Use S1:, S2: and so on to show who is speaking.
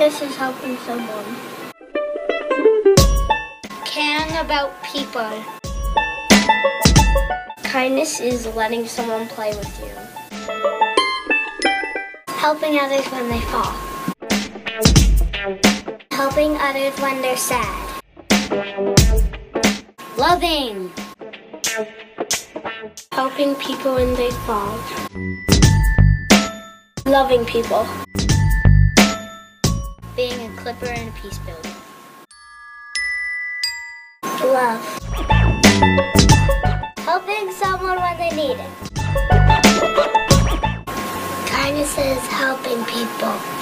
S1: Kindness is helping someone. Caring about people. Kindness is letting someone play with you. Helping others when they fall. Helping others when they're sad. Loving. Helping people when they fall. Loving people. Being a clipper and a peace builder. Love. Helping someone when they need it. Kindness is helping people.